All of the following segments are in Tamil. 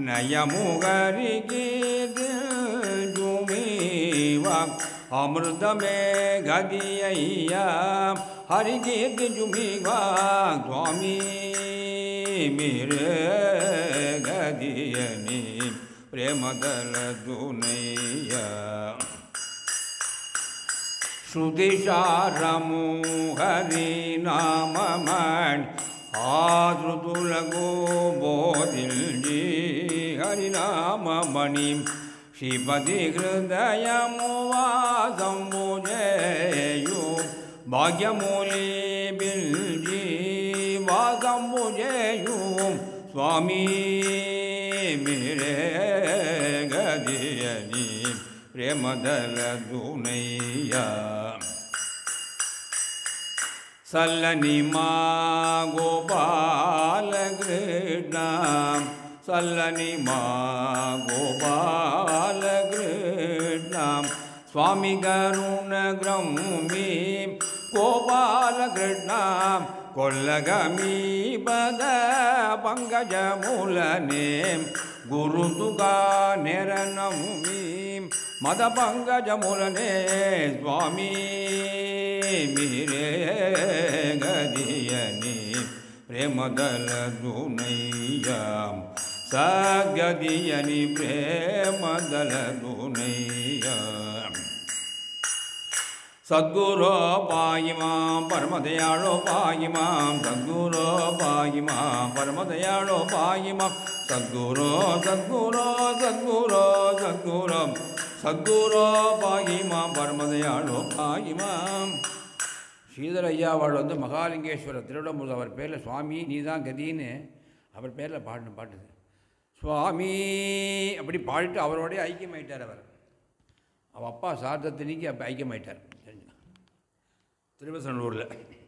நயமுகரிகீது ஜுமிவா அமிர்தமே கதியையா ஹரிகீர்த்தி ஜுமிவா சுவாமி மீரே கதியனி பிரேமதல துணையா ஸ்ருதிசாரமு ஹரிநாமமண் ஆதுலகோ போதில்ஜி ஹரிநாமமணி ஸ்ரீபதி ஹிருதயமுவாசம் பூஜேயு பாக்யமூலி பில்ஜி வாசம் பூஜேயு சுவாமி மீரே கதியனி பிரேமதல துணையா சல்லனிமா கோபால கிருஷ்ணா சல்லனிமா கோபால கிருஷ்ணா சுவாமி கருண கிரமி கோபால கிருஷ்ணா கொல்லகமீ பத பங்கஜ மூலனே குரு துகா நிரணமி மத பங்கஜ மூலனே சுவாமி மீரே கதியனி பிரேமதல துணையாம் சகதியனி பிரேமதல துணையாம் சத்குரோ பாயிமாம் பரமதயாளோ பாயிமாம் சத்குரோ பாயிமாம் பரமதயாளோ பாயிமாம் சத்குரோ சத்குரோ சத்குரோ சத்குரோ சத்குரோ பாயிமாம் பரமதயாளோ பாயிமாம். ஸ்ரீதர ஐயாவாள் மகாலிங்கேஸ்வரர் திருவிடம்பூர் அவர் பேரில் சுவாமி நீதான் கதின்னு அவர் பேரில் பாடின பாட்டுது. சுவாமி அப்படி பாடிட்டு அவரோடைய ஐக்கியமாயிட்டார். அவர் அப்பா சார்தத்தினிக்கு அப்போ ஐக்கியமாயிட்டார் திருவசனூரில்.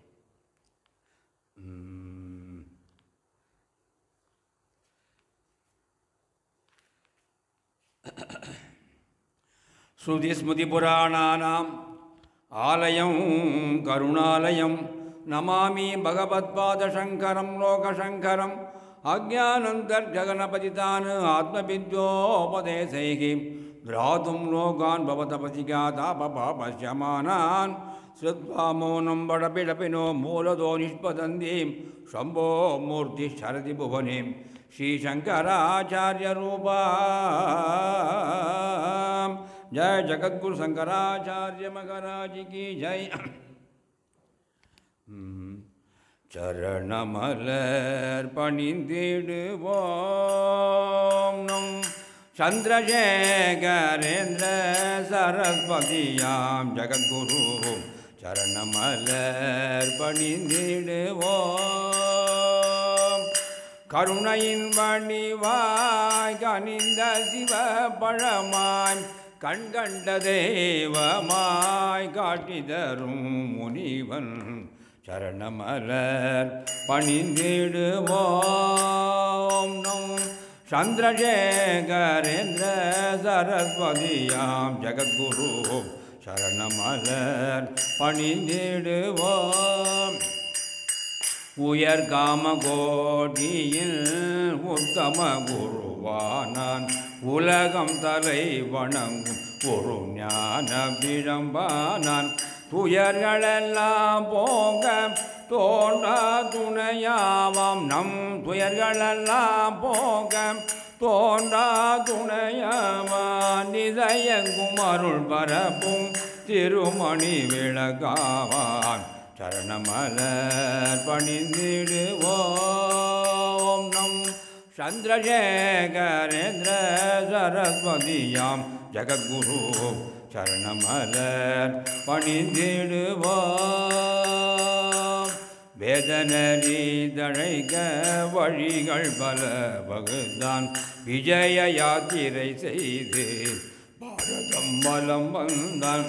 ஸ்ருதி ஸ்மிருதி புராணானாம் ஆலயம் கருணாலயம் நமாமி பகவத்பாதசங்கரம் லோகசங்கரம் அஜ்ஞானந்தர்ஜகனபதிதான் ஆத்மவித்யோபதேசைகி திராதும் லோகான் பவதபதிகாதாபபாபஸ்யமானான் ஸ்ருத்வா மௌனம் வடபிடபினோ மூலதோ நிஷ்பதந்தி சம்போ மூர்த்தி சரதி புவனே ஸ்ரீசங்கராச்சாரிய ரூபா. जय जगद्गुरु शंकराचार्य महाराज की जय. चरणमलर पणिंदिடுவோம் நம் சந்திரசேகரேந்திர சரஸ்வதியாம் ஜகத்குரு சரணமலர் பணிந்திடுவோம். கருணையின் வடிவாய் கனிந்த சிவ பழமாய் கண்கண்ட தெய்வமாய் காட்டி தரும் முனிவன் சரணமலர் பணிந்திடுவோம் நம் சந்திரசேகரேந்திர சரஸ்வதியாம் ஜகத்குரு சரணமலர் பணிந்திடுவோம். உயர் காமகோடியில் உத்தம குருவானான் உலகம் தலை வணங்கும் ஒரு ஞான விளம்பானான். துயர்களெல்லாம் போக தோன்றா துணையாவாம் நம் துயர்களெல்லாம் போக தோன்றா துணையாவான். நிதயங்கும் அருள் பரப்பும் திருமணி விளக்காவான் சரணமலர் பணிந்திடுவோம் நம் சந்திரசேகரேந்திர சரஸ்வதியாம் ஜகத்குரு சரணமலர் பணிந்திடுவோம். வேதனரி தழைக்க வழிகள் பல வகுத்தான் விஜய யாத்திரை செய்து பாரதம் வலம் வந்தான்.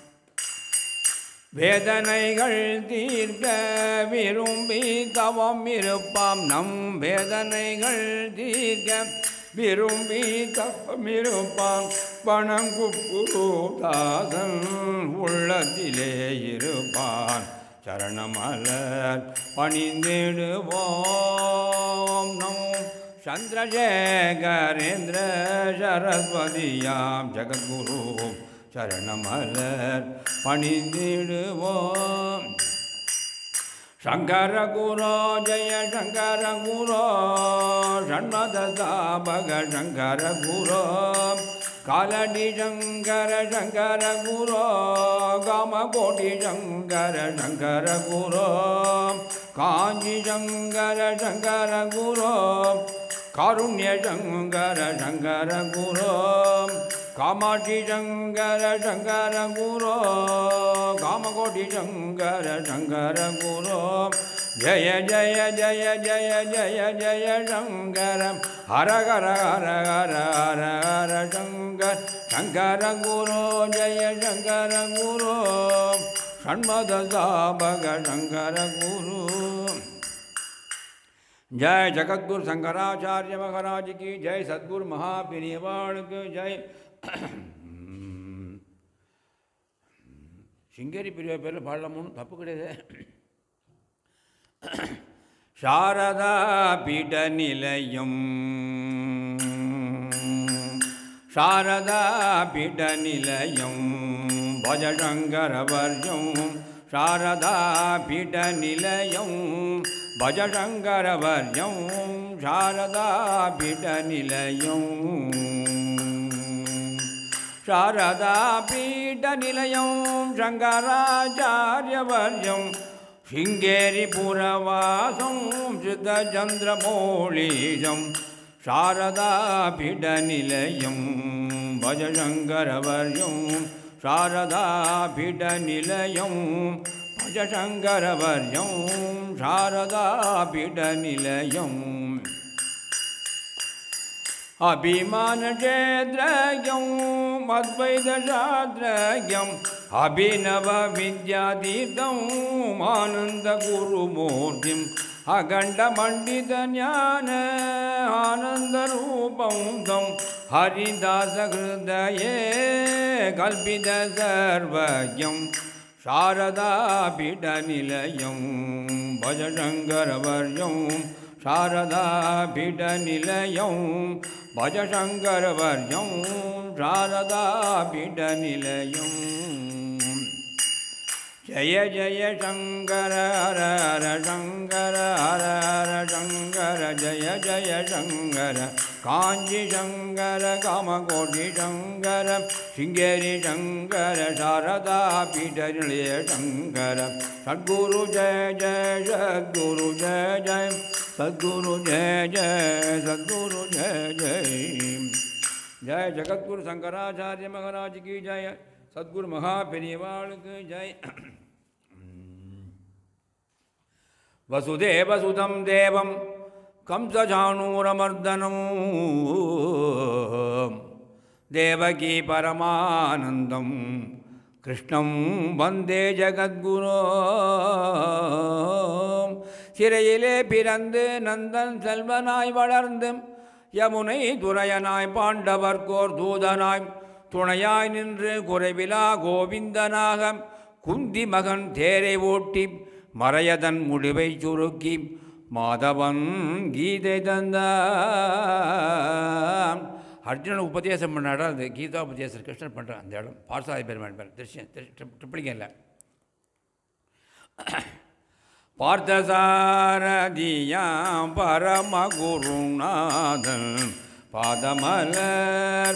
வேதனைகள் தீர்க்க விரும்பி தவம் இருப்பாம் நம் வேதனைகள் தீர்க்க விரும்பி தவம் இருப்பான். பணங்குப்புதாசன் உள்ளத்திலே இருப்பான் சரணமலர் பணிந்திடுவோம் நம் சந்திரசேகரேந்திர சரஸ்வதியாம் ஜகத்குரு சரணமலர் பணிந்திடுவோம். சங்கர குரு ஜெய சங்கர குரு ஷண்மததாபக சங்கர குரு காலடி சங்கர சங்கர குரு காமகோடி சங்கர சங்கர குரு காஞ்சி சங்கர சங்கர குரு காருண்ய சங்கர சங்கர குரு காமாட்சி சங்கர சங்கர குரு காமகோடி சங்கர சங்கர குரு ஜய ஜய ஜய ஜய ஜய ஜய சங்கர ஹர ஹர ஹர ஹர ஹர ஹர சங்கர சங்கர குரு ஜய சங்கர குரு ஷண்மததாபக சங்கர குரு. जय जगद्गुरु शंकराचार्य महाराज की जय. सद्गुरु महापेरियवाल की जय. சிங்கேரி பெரிய பேரில் பாடலாமோன்னு தப்பு கிடையாது. சாரதா பீட நிலையம் சாரதா பீட நிலையம் பஜசங்கர வர்யம் சாரதா பீட நிலையம் பஜசங்கர வர்யம் சாரதா பீட நிலையம் சாரதா பீட நிலையம் சங்கராச்சாரிய வர்யம் சிங்கேரி புரவாசம் சித்த சந்திரமௌலீசம் சாரதா பீட நிலையம் பஜசங்கர வர்யம் சாரதா பீட நிலையம் பஜசங்கர வர்யம் சாரதா பீட நிலையம் அபிமான க்ஷேத்ரயம் அத்வைத சாஸ்திரயம் அபிநவ வித்யாதீர்த்தம் ஆனந்த குருமூர்த்திம் அகண்ட மண்டித ஞான ஆனந்த ரூபம் தம் ஹரிதாச ஹிருதயே கல்பித சர்வயம் சாரதா பீட நிலையம் பஜசங்கர வர்யம் சாரதா பீட நிலையம் பஜசங்கர வர்யம் சாரதா பீட நிலையம். ஜய ஜய சங்கர ஹர ஹர சங்கர ஹர ஹர சங்கர ஜய ஜய சங்கர காஞ்சி சங்கர காமகோடி சங்கர சிங்கேரி சங்கர சாரதா பீட நிலைய சங்கர சத்குரு ஜய ஜய சத்குரு ஜய ஜய சத்குரு ஜய ஜய சத்குரு ஜய ஜய. जय जगद्गुरु शंकराचार्य महाराज की जय. सद्गुरु महापेरियवाल की जय. वसुदेव सुतं देवं कंसचाणूरमर्दनं देवकी परमानन्दं कृष्णं वन्दे जगद्गुरो. சிறையிலே பிறந்து நந்தன் செல்வனாய் வளர்ந்து யமுனை துரையனாய் பாண்டவர்கோர் தூதனாய் துணையாய் நின்று குறைவிலா கோவிந்தனாக குந்தி மகன் தேரை ஓட்டி மறையதன் முடிவை சுருக்கி மாதவன் கீதை தந்தான். அர்ஜுனன் உபதேசம் பண்ணாடா, அந்த கீதா உபதேசம் கிருஷ்ணன் பண்ணுறான். அந்த இடம் பார்சாதி பெருமான் பேர் திருஷ்யம் ட்ரிப்ளிங்க இல்லை. பார்த்தசாரதியாம் பரமகுருநாதன் பாதமலர்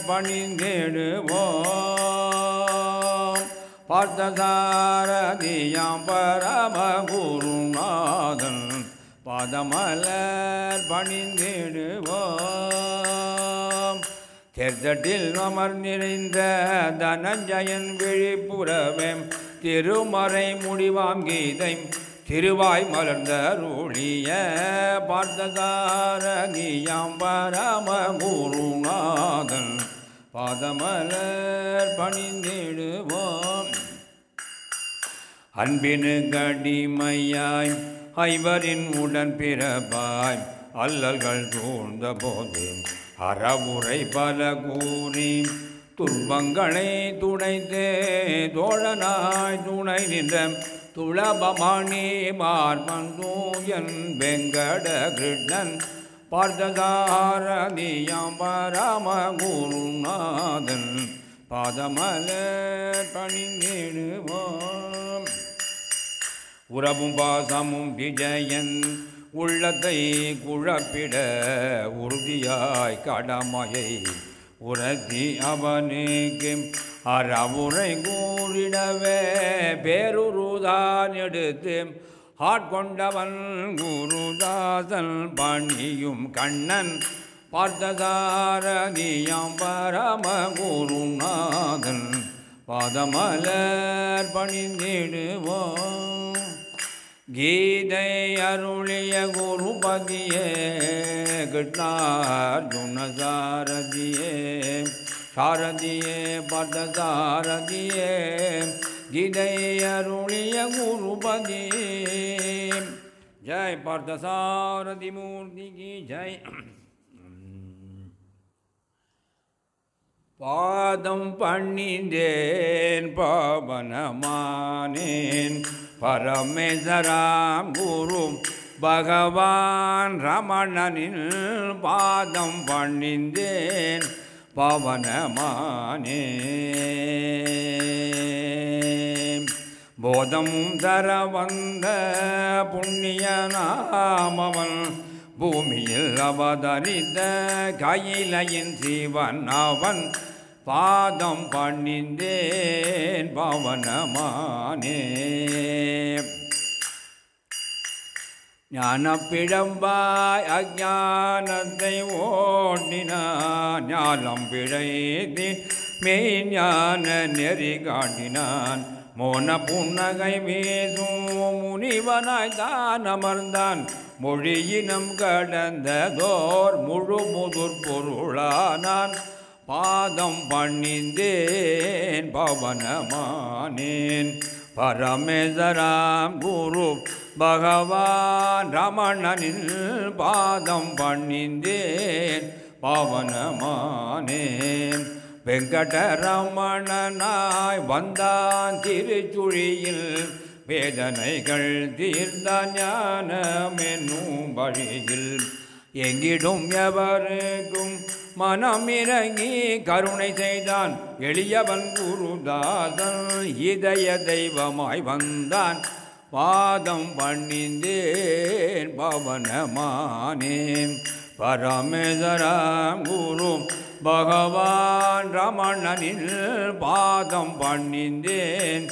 பணிந்திடுவோம். பார்த்தசாரதியாம் பரமகுருநாதன் பாதமலர் பணிந்திடுவோம். தேர்தட்டில் அமர் நிறைந்த தனஞ்சயன் விழிப்புறவே திருமறை முடிவாம் கீதை திருவாய் மலர்ந்த ரூழிய பார்த்தசாரதியாம் பரமகுருநாதன் பாதமலர் பணிந்திடுவோம். அன்பினு கடிமையாய் ஐவரின் உடன் பிறப்பாய் அல்லல்கள் சூழ்ந்த போது அறவுரை பல கூறி துன்பங்களை துடைத்தே தோழனாய் துணை நின்ற துளபமணி மார்மன் தூயன் வெங்கட கிருஷ்ணன் பார்த்தசாரதியாம் பரமகுருநாதன் பாதமலர் பணிந்திடுவோம். உறவும் பாசமும் விஜயன் உள்ளத்தை குழப்பிட உறுதியாய் கடமையை உரத்தி அவனுக்கு அறவுரை கூறிடவே பேருருதான் எடுத்து ஆட்கொண்டவன் குருதாசன் பணியும் கண்ணன் பார்த்தசாரதியாம் பரமகுருநாதன் பாதமலர் பணிந்திடுவோம். கீதை அருளிய குருபதியே கிருஷ்ணார்ஜுன சாரதியே சாரதியே பார்த்தசாரதியே கீதை அருளிய குருபதியே. ஜெய் பார்த்தசாரதி மூர்த்தி கி ஜெய். பாதம் பணிந்தேன் பாவனமானேன் பரமேஸ்வராம் குரு பகவான் ரமணனின் பாதம் பணிந்தேன் பாவனமானேன். போதமும் தர வந்த புண்ணிய நாமவன் பூமியில் அவதரித்த கையிலையின் சிவன் அவன் பாதம் பணிந்தேன் பவனமானே. ஞானப்பிழம்பாய் அஞ்ஞானத்தை ஓட்டினான் ஞானம் பிழைத்து மெய்ஞான நெறி காட்டினான். மோன புன்னகை வீசும் முனிவனாய் தான் அமர்ந்தான் மொழியினம் கடந்ததோர் முழு முதுர் பொருளானான் பாதம் பணிந்தேன் பவனமானேன். பரமேஸ்வராம் குரு பகவான் ரமணனின் பாதம் பணிந்தேன் பவனமானேன். வெங்கடரமணனாய் வந்தான் திருச்சுழியில் வேதனைகள் தீர்ந்த ஞானமென்னும் வழியில் எங்கிடும் எவருக்கும் மனமிறங்கி கருணை செய்தான் எளியவன் குருதாசன் இதய தெய்வமாய் வந்தான் பாதம் பணிந்தேன் பவனமானேன். பரமேஸ்வராம் குரு பகவான் ரமணனின் பாதம் பணிந்தேன்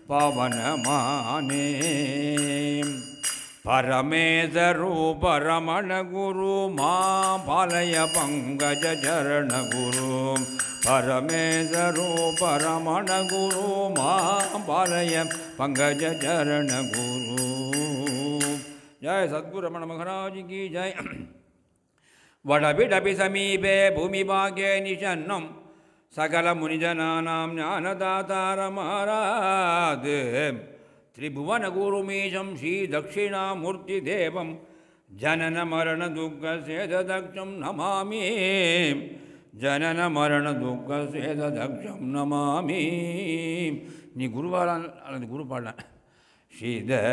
பவனமானேன். பரமேஸ்வரூப ரமண குரு மாபாலய பங்கஜ சரண குரு பரமேஸ்வரூப ரமண குரு மாபாலய பங்கஜ சரண குரு. ஜெய் சத்குரு ரமண மகாராஜ் கி ஜெய். வடபிடபி சமீபே பூமிபாகே நிஷன்னம் சகல முனிஜனானாம் ஞானதாதாரமாராது त्रिभुवन गुरुमीशं श्री दक्षिणामूर्ति देवं जनन मरण दुःख सेदक्षं नमामि जनन मरण दुःख सेदक्षं नमामि. நீ குருவாரான் அல்லது குரு பாடலாம். श्री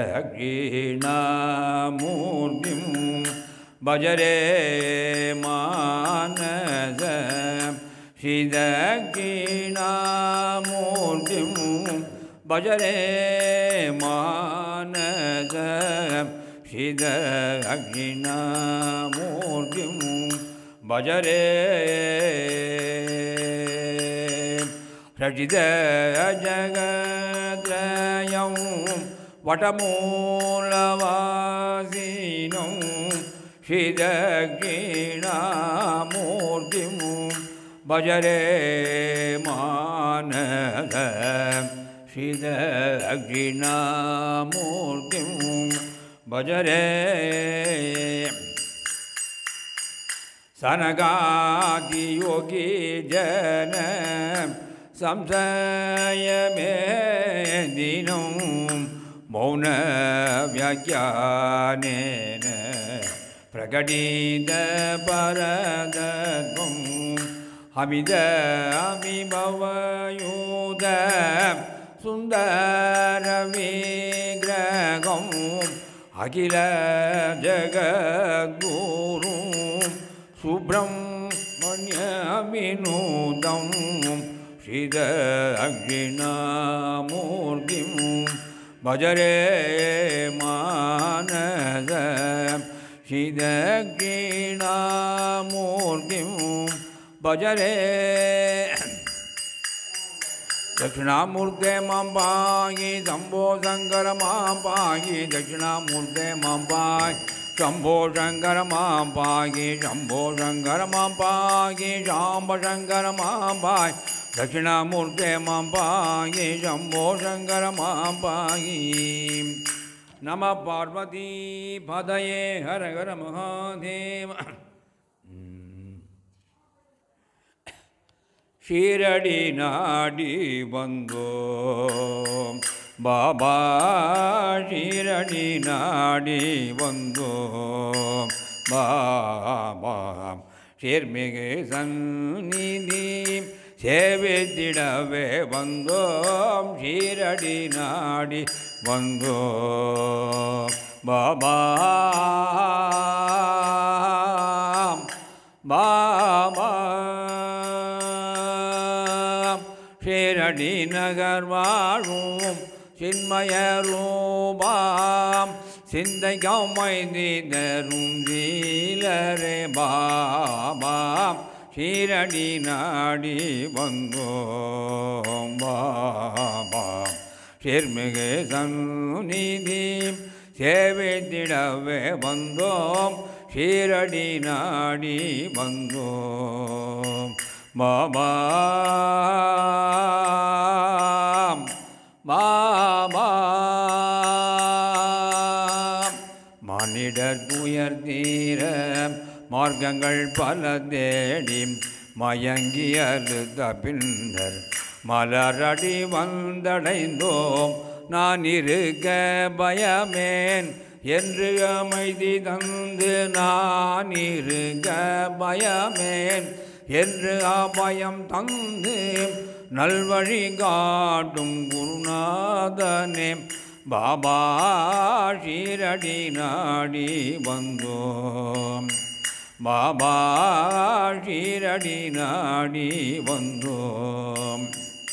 दक्षिणामूर्तिं भजरे मानस श्री दक्षिणामूर्तिं भजरे मानस श्री दक्षिणामूर्तिं भजरे रचित जगत्रयं वटमूलवासिनं श्री दक्षिणामूर्तिं भजरे मानस श्री दक्षिणामूर्तिं भजरे. सनकादि योगी जन संशय मेदिनं मौन व्याख्यानेन प्रकटित परतत्वं हमिद अभिभवयुत सुंदर विग्रहं अखिल जगद्गुरुं सुब्रह्मण्यविनोदं श्रीदक्षिणामूर्तिं भजरे मानस श्रीदक्षिणामूर्तिं भजरे दक्षिणामूर्ते मां पाहि शम्भो शङ्कर मां पाहि दक्षिणामूर्ते मां पाहि शम्भो शङ्कर मां पाहि शम्भो शङ्कर मां पाहि शाम्ब शङ्कर मां पाहि दक्षिणामूर्ते मां पाहि शम्भो शङ्कर मां पाहि नमः पार्वती पतये हर हर महादेव ஷீரடி நாடி வந்தோ பாபா ஷீரடி நாடி வந்தோ பாபா ஷீர்மிகு சந்நிதி சேவித்திடவே வந்தோம் ஷீரடி நாடி வந்தோ பாபா பாபா ஷீரடி நகர் வாழும் சின்மய ரூபாம் சிந்தை கௌமைதி தரும் சீலரே பாபா ஷீரடி நாடி வந்தோம் பாபா ஷீர்மிகு சந்நிதி சேவித்திடவே வந்தோம் ஷீரடி நாடி வந்தோம் பாபா பாபா மானிடர் துயர் தீர மார்க்கங்கள் பல தேடி மயங்கி அழுத பின்னர் மலரடி வந்தடைந்தோம் நான் இருக்க பயமேன் என்று அமைதி தந்து நான் இருக்க பயமேன் என்று அபயம் தந்து நல்வழி காட்டும் குருநாதனே பாபா ஷீரடி நாடி வந்தோம் பாபா ஷீரடி நாடி வந்தோம்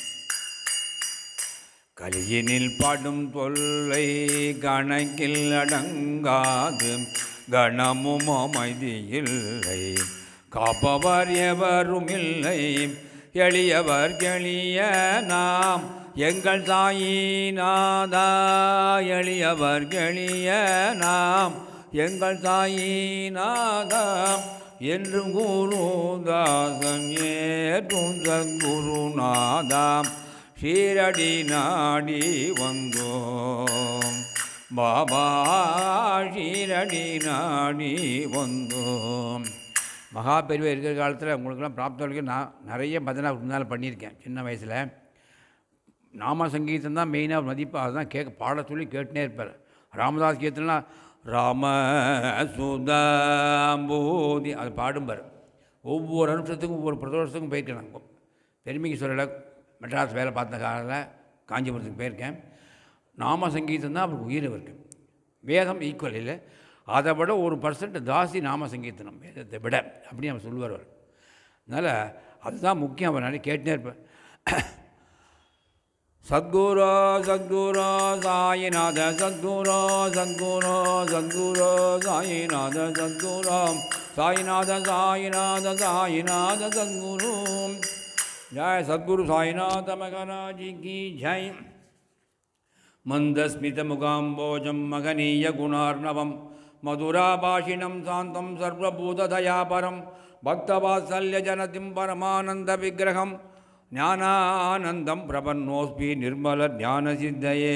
கலியினில் பாடும் தொல்லை கணக்கில் அடங்காது கணமும் அமைதியில்லை காப்பவர் எவரும் இல்லை எளியவர் எளிய நாம் எங்கள் சாயிநாதா எளியவர் எளிய நாம் எங்கள் சாயிநாதா என்றும் குருதாசன் ஏற்றும் சத்குருநாதா ஷீரடி நாடி வந்தோம் பாபா ஷீரடி நாடி வந்தோம். மகா பெரியவர் இருக்கிற காலத்தில் உங்களுக்கெல்லாம் பிராப்த வரைக்கும் நான் நிறைய பஜனை முன்னால் பண்ணியிருக்கேன். சின்ன வயசில் நாம சங்கீதம் தான் மெயினாக மதிப்பாக அதுதான் பாட சொல்லி கேட்டுனே இருப்பார். ராமதாஸ் கீர்த்தனா ராம சுதாம்பூதி அது பாடும்பார். ஒவ்வொரு அனுஷத்துக்கும் ஒவ்வொரு பிரதோஷத்துக்கும் போயிருக்கேன். நான் பெருமைக்கு சொல்லலை, மெட்ராஸ் வேலை பார்த்த காலத்தில் காஞ்சிபுரத்துக்கு போயிருக்கேன். நாம சங்கீதம் தான் அவருக்கு உயிர் இருக்கு. வேதம் ஈக்குவல் இல்லை, அதை விட 1% ஜாஸ்தி நாம சங்கீர்த்தனம் வேதத்தை விட அப்படின்னு அவர் சொல்லுவார். அதனால் அதுதான் முக்கியம். அவர் நிறைய கேட்டுனே இருப்பேன். சத்குரு சத்குரு சாயிநாத சத்குரு சத்குரு சத்குரு சாயிநாத சத்குரு சாயிநாத சாயிநாத சாயிநாத சத்குரு ஜெய் சத்குரு சாயிநாத மகராஜி கி ஜெய். மந்தஸ்மித முகாம்போஜம் மகனீய குணார்ணவம் மதுராபாஷிணம் சாந்தம் சர்வபூததயாபரம் பக்தவாத்சல்ய ஜனதிம் பரமானந்த விக்கிரகம் ஞானானந்தம் பிரபன்னோஸ்மி நிர்மல ஞானசித்தயே.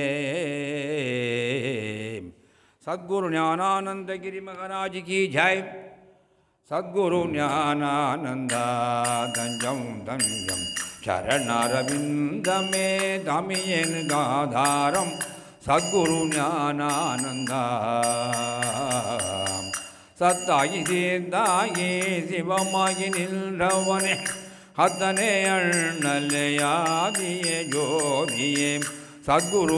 சத்குரு ஞானானந்தகிரி மகராஜ் கி ஜெய். சத்குரு ஞானானந்த தஞ்சம் தஞ்சம் சரணரவிந்தமே தமியன் காதாரம் சத்குரு ஞானானந்த சத்தாயி சீதாயி சிவமாகி நின்றவனே அத்தனே அண்ணலையாதியே ஜோதியே சத்குரு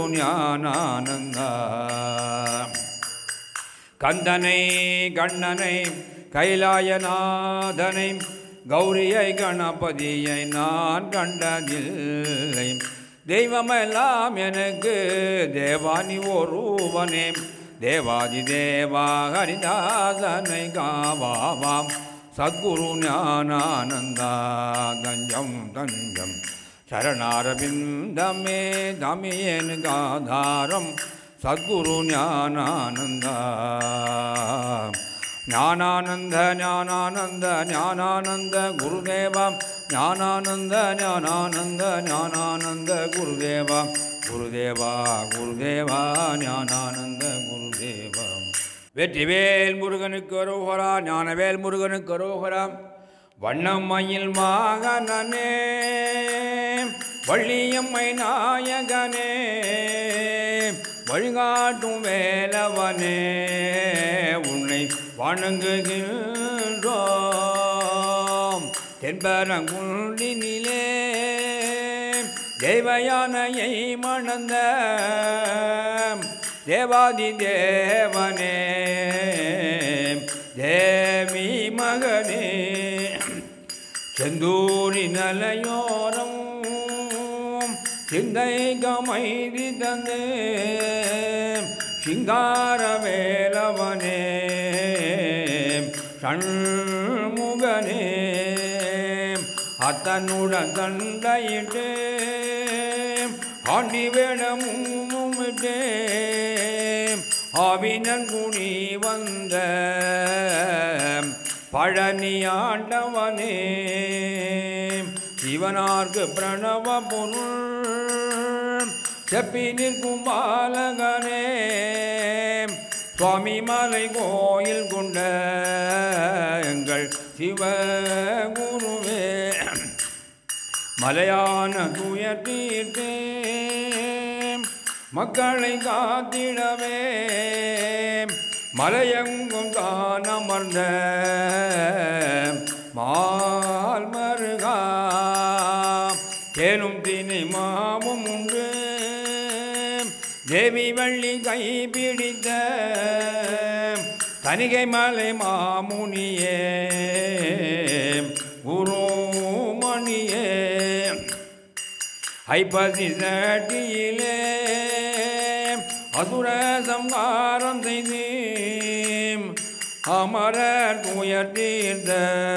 ஞானானந்த. கந்தனை கண்ணனை கைலாயநாதனை கௌரியை கணபதியை நான் கண்டதில்லை. தெய்வமெல்லாம் எனக்கு தேவானி ஒருவனே. தேவாதி தேவா ஹரிதாசனை காவாவாம் சத்குரு ஞானானந்தா தஞ்சம் தஞ்சம் சரணாரவிந்தமே தமியேனு காதாரம் சத்குரு ஞானானந்தா. ஞானானந்த ஞானானந்த ஞானானந்த குருதேவா ஞானானந்த ஞானானந்த ஞானானந்த குருதேவா குருதேவா குருதேவா ஞானானந்த குருதேவா. வெற்றிவேல் முருகனுக்கு அரோகரா. ஞானவேல் முருகனுக்கு அரோகரா. வண்ணமயில் வாகனனே வள்ளியம்மை நாயகனே வழிகாட்டும் வேலவனே உன்னை வணங்குகின்றோம். தென்பரங்குன்றினிலே தேவயானையை மணந்த தேவாதி தேவனே தேவி மகனே செந்தூரி நலையோரம் சிந்தை கமைதி தந்தே சிங்கார வேலவனே சண்முகனே அத்தனுடன் தண்டையிட்டு ஆண்டி வேடமுமிட்டே ஆவினன் குனி வந்த பழனி ஆண்டவனே சிவனார்க்கு பிரணவ பொருள் செப்பி நிற்கும் பாலகனே சுவாமி மலை கோயில் கொண்ட எங்கள் சிவகுருவே மலையான துயர் தீர்த்தே மக்களை காத்திடவே மலையெங்கும் தான் அமர்ந்த மால் மருகா தேனும் தினை மாவும் உண்டு தேவி வள்ளி கைப்பிடித்த தனிகை மலை மாமுனியே குருமணியே ஐப்பசி சட்டியிலே அசுர சம்ஹாரம் செய்து அமரர் துயர் தீர்த்த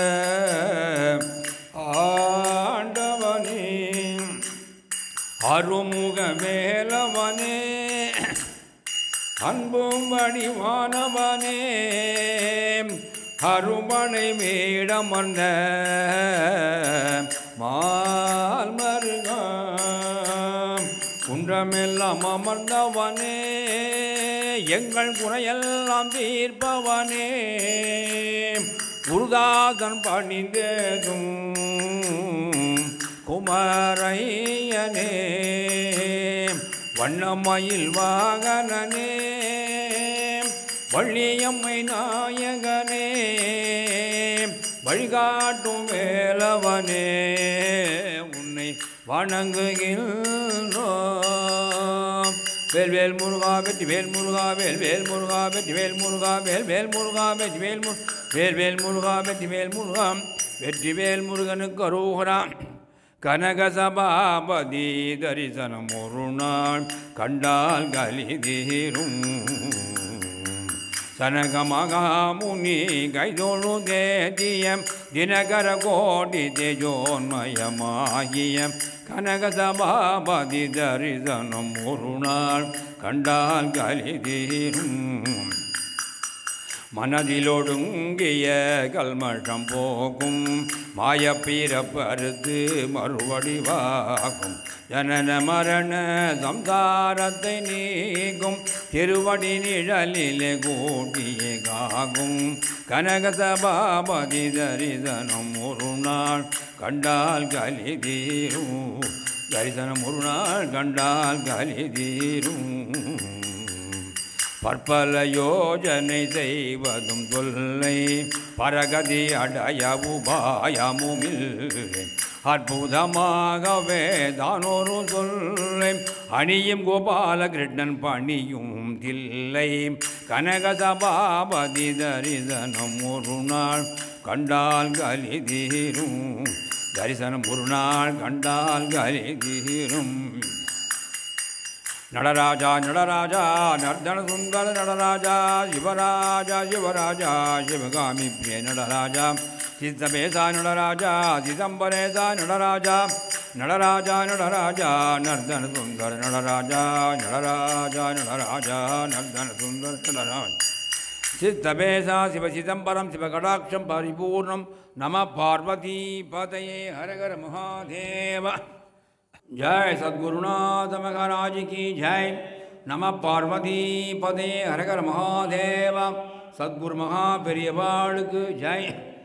ஆண்டவனே அருமுக வேலவனே அன்பும் வடிவானவனே அருமனை மேடமர்ந்த மால் மருகா குன்றமெல்லாம் அமர்ந்தவனே எங்கள் குறையெல்லாம் தீர்ப்பவனே குருதாசன் பணிந்தேதும் குமரையனே வண்ணமயில் வாகனனே வள்ளியம்மை நாயகனே வழிகாட்டும் வேலவனே உன்னை வணங்குகின்றோம். வேல்வேல் முருகா வெற்றிவேல் முருகா வேல்வேல் முருகா வெற்றிவேல் முருகா வேல்வேல் முருகா வெற்றிவேல் வேல்வேல் முருகா வெற்றிவேல் முருகா வெற்றிவேல் முருகனுக்கு அரோகரா. கனகசபாபதி தரிசனம் ஒரு நாள் கண்டால் கலிதீரும் சனகமகாமுனி கைதொழு தேதியம் தினகர கோடி தேஜோன்மயமாகிய கனகசபாபதி தரிசனம் ஒரு நாள் கண்டால் கலிதீரும் மனதிலொடுங்கிய கல்மஷம் போகும் மாயப்பிறப்பறுத்து மறுவடிவாகும் ஜனன மரண சம்சாரத்தை நீக்கும் திருவடி நிழலிலே கூட்டியே காகும் கனகசபாபதி தரிசனம் ஒரு நாள் கண்டால் கலிதீரும் தரிசனம் ஒரு நாள் கண்டால் கலிதீரும் பற்பல யோஜனை செய்வதும் தொல்லை பரகதி அடைய உபாயமுமில்லை அற்புதமாகவே தானொரு சொல்லை அணியும் கோபாலகிருஷ்ணன் பணியும் தில்லை கனக சபாபதி தரிசனம் ஒரு நாள் கண்டால் கலி தீரும் தரிசனம் ஒரு நாள் கண்டால் கலி தீரும் நடராஜா நடராஜா நர்தன சுந்தர நடராஜா சிவராஜா சிவராஜா சிவகாமி பிரிய நடராஜா சித்தபேசா நடராஜா சிதம்பரேசா நடராஜா நடராஜா நடராஜா நர்தன சுந்தர நடராஜா நடராஜா நடராஜா நர்தன சுந்தர நடராஜா சித்தபேசா சிவ சிதம்பரம் சிவகடாட்சம் பரிபூர்ணம் நம பார்வதி பதயே ஹரஹர மகாதேவ जय सद्गुरुनाथ महाराज की जय नमः पार्वती पदे हर हर महादेव सद्गुरु महापेरियवाल की जय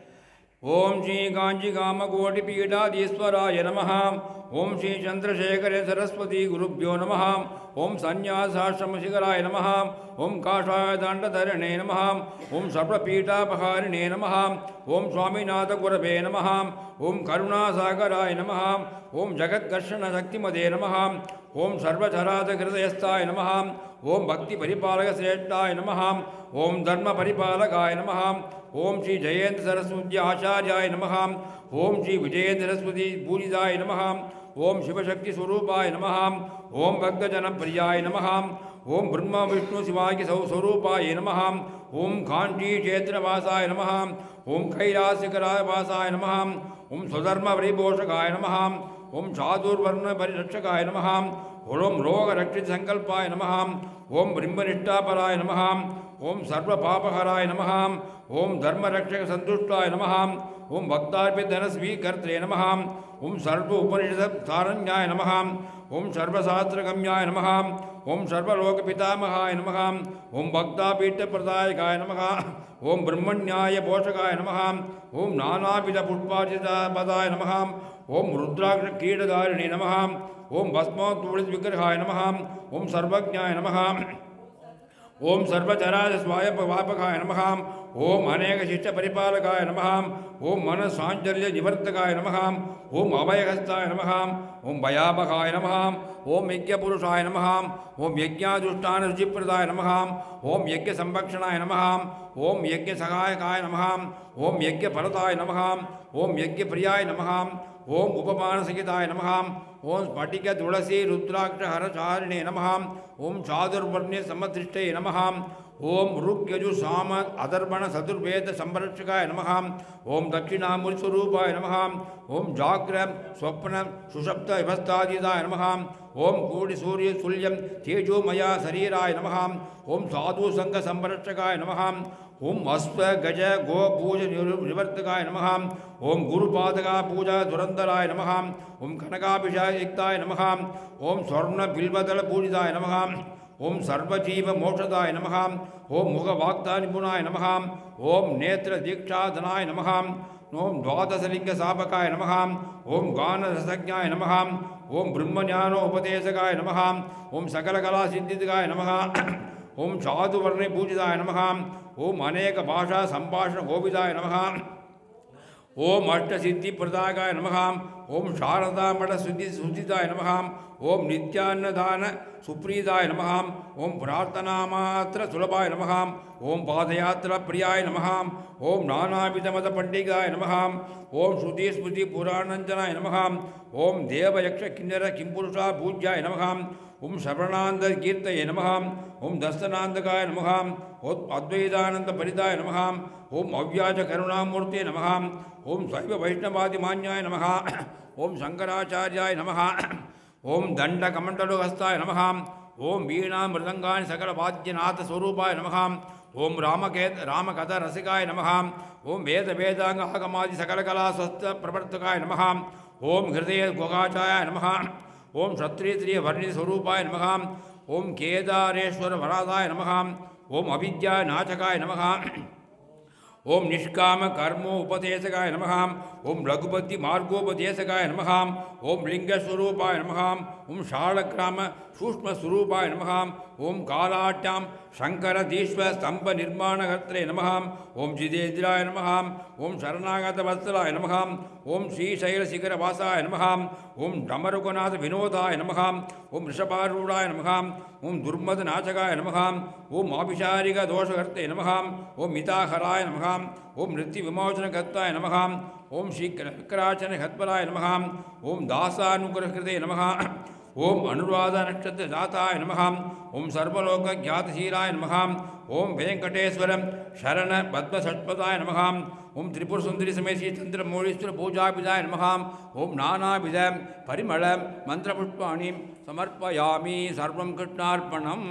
ओम श्री कांची कामकोटि पीठाधीश्वराय नमः ओम श्री चंद्रशेखर सरस्वती गुरुभ्यो नमः ओम संन्यासाश्रम शिखराय नमः ओम काषाय दंडधरणे नमः ओम सर्वपीठापहारिणे नमः ओम स्वामीनाथ गुरवे नमः ओम करुणासागराय नमः ओम जगद्दर्शन शक्तिमदे नमः ओम सर्वचराचर हृदयस्थाय नमः ओम भक्ति परिपालक श्रेष्ठाय नमः ओम धर्म परिपालकाय नमः ओम श्री जयेन्द्र सरस्वती आचार्याय नमः ओम श्री विजयेन्द्र सरस्वती पूजिताय नमः ओम शिवशक्ति स्वरूपाय नमः ओम भक्तजन प्रियाय नमः ओम ब्रह्म विष्णु शिवाय स्वरूपाय नमः ओम कांची क्षेत्रवासाय नमः ओम कैलासिकराय वासाय नमः ओम स्वधर्म परिपोषकाय नमः ओम चातुर्वर्ण परिरक्षकाय नमः ओम रोग रक्षित संकल्पाय नमः ओम ब्रह्मनिष्ठापराय नमः ओम सर्वपापहराय नमः ओम धर्मरक्षक संतुष्टाय नमः ओम भक्तार्पित धन स्वीकर्त्रे नमः ओम सर्व उपनिषद सारण्याय नमः ओम सर्वशास्त्रगम्याय नमः ओम सर्वलोकपितामहाय नमः ओम भक्तापीठप्रदायकाय नमः ओम ब्रह्मण्याय पोषकाय नमः ओम नानाविध पुष्पार्चितपदाय नमः ओम रुद्राक्ष कीटधारिणे नमः ओम भस्मोत्तोलित विग्रहाय नमः ओम सर्वज्ञाय नमः ओम सर्वचराचर स्वायपवापकाय नमः ओम अनेक शिष्ट परिपालकाय नमः ओम मन सांचल्य निवर्तकाय नमः ओम अभयहस्ताय नमः ओम भयापकाय नमः ओम यज्ञपुरुषाय नमः ओम यज्ञादुष्टान रुचिप्रदाय नमः ओम यज्ञ संरक्षणाय नमः ओम यज्ञ सहायकाय नमः ओम यज्ञ फलदाय नमः ओम यज्ञ प्रियाय नमः ओम उपमान सहिताय नमः ओम स्फटिक तुलसी रुद्राक्ष हरचारिणे नमः ओम चातुर्वर्ण्य समदृष्टे नमः ओम ऋग्यजु साम अदर्पण चतुर्वेद संरक्षकाय नमः ओम दक्षिणामूर्ति स्वरूपाय नमः ओम जाग्र स्वप्न सुषुप्त व्यवस्थादिताय नमः ओम कूटि सूर्य तुल्यं तेजोमया शरीराय नमः ओम साधु संघ संरक्षकाय नमः ओम अश्व गज गो पूज निवर्तकाय नमः ओम गुरुपादका पूजा धुरंधराय नमः ओम कनकाभिषेक्ताय नमः ओम स्वर्ण बिल्वदल पूजिताय नमः ओम सर्वजीव मोक्षदाय नमः ओम मुखवाक्ता निपुणाय नमः ओम नेत्र दीक्षाधनाय नमः ओम द्वादशलिंग सापकाय नमः ओम गान रसज्ञाय नमः ओम ब्रह्मज्ञानोपदेशकाय नमः ओम सकलकला सिद्धिकाय नमः ओम चातुर्वर्ण्य पूजिताय नमः ओम अनेक भाषा संभाषण गोविदाय नमः ओम अष्टसिद्धिप्रदायकाय नमः ओम शारदा मठ सुधिताय नमः ओम नित्यान्नदान सुप्रीदाय नमः ओम प्रार्थना मात्र सुलभाय नमः ओम पादयात्रा प्रियाय नमः ओम नानाविधमत पंडिताय नमः ओम श्रुति स्मृति पुराणंजनाय नमः ओम देवयक्ष किन्नर किंपुरुषा पूज्याय नमः ओम श्रवणानंद कीर्तये नमः ओम दस्तनांदकाय नमः ओम अद्वैतानंद परिदाय नमः ओम अव्याज करुणामूर्ते नमः ओम शैव वैष्णवादिमान्याय नमः ओम शंकराचार्याय नमः ओम दंडकमंडलहस्ताय नमः ओम वीणा मृदंगानि सकलवाद्यनाथ स्वरूपाय नमः ओम रामकथा रसिकाय नमः ओम वेद वेदांग आगमादि सकलकला स्वस्थ प्रवर्तकाय नमः ओम हृदय गुहाचाय नमः ओम क्षत्रिय वर्णि स्वरूपाय नमः ओम केदारेश्वर वरादाय नमः ओम अविद्या नाचकाय नमः ओम निष्काम कर्मो उपदेशकाय नमः ओम रघुपति मार्गोपदेशकाय नमः ओम लिंगस्वरूपाय नमः ओम शालग्राम सूक्ष्म स्वरूपाय नमः ஓம் காலாட்யாம் சங்கரதீஸ்வர ஸ்தம்ப நிர்மாணகர்த்தே நமः ஓம் ஜிதேந்திராய நமः ஓம் சரணாகத வத்சலாய நமः ஓம் ஸ்ரீசைலசிகரவாசாய நமः ஓம் டமருகநாத வினோதாய நமः ஓம் ரிஷபாரூடாய நமः ஓம் துர்மதநாசகாய நமः ஓம் ஆபிஷாரிக தோஷகர்த்தே நமः ஓம் மிதாஹராய நமः ஓம் நிருத்தி விமோசனகர்த்தாய நமः ஓம் ஸ்ரீகராச்சன ஹத்பலாய நமः ஓம் தாசானுகிரகிருதே நமः ஓம் அனுராத நட்சத்திர தாத்தாய நமः ஓம் சர்வலோக ஜாதசீலாய நமः ஓம் வெங்கடேஸ்வரம் சரண பத்மசட்பதாய நமः ஓம் திரிபுர சுந்தரி சமேசி சந்திர மௌலீஸ்வர பூஜாபிதாய நமः ஓம் நானாவித பரிமள மந்திரபுஷ்பாணி சமர்ப்பயாமி சர்வம் கிருஷ்ணார்ப்பணம்.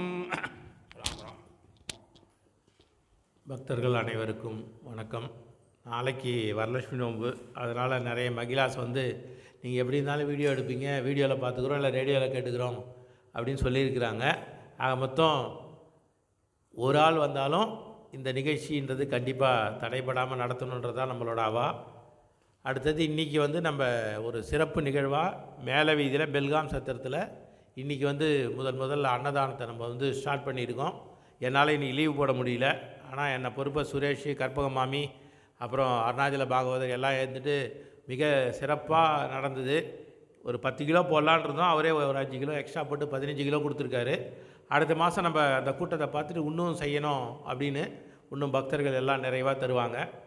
பக்தர்கள் அனைவருக்கும் வணக்கம். நாளைக்கு வரலட்சுமி நோன்பு, அதனால் நிறைய மகிழாஸ் வந்து நீங்கள் எப்படி இருந்தாலும் வீடியோ எடுப்பீங்க, வீடியோவில் பார்த்துக்குறோம் இல்லை ரேடியோவில் கேட்டுக்கிறோம் அப்படின்னு சொல்லியிருக்கிறாங்க. ஆக மொத்தம் ஒரு ஆள் வந்தாலும் இந்த நிகழ்ச்சின்றது கண்டிப்பாக தடைபடாமல் நடத்தணுன்றது தான் நம்மளோட அவா. அடுத்தது இன்றைக்கி வந்து நம்ம ஒரு சிறப்பு நிகழ்வாக மேலே வீதியில் பெல்காம் சத்திரத்தில் இன்றைக்கி வந்து முதல்ல அன்னதானத்தை நம்ம வந்து ஸ்டார்ட் பண்ணியிருக்கோம். என்னால் இன்றைக்கி லீவு போட முடியல. ஆனால் என்னை பொறுப்பை சுரேஷ், கற்பக மாமி, அப்புறம் அருணாச்சல பாகவதர் எல்லாம் எழுந்துட்டு மிக சிறப்பாக நடந்தது. ஒரு 10 கிலோ போடலான் இருந்தோம், அவரே ஒரு 5 கிலோ எக்ஸ்ட்ரா போட்டு 15 கிலோ கொடுத்துருக்காரு. அடுத்த மாதம் நம்ம அந்த கூட்டத்தை பார்த்துட்டு இன்னும் செய்யணும் அப்படின்னு இன்னும் பக்தர்கள் எல்லாம் நிறைவாக தருவாங்க.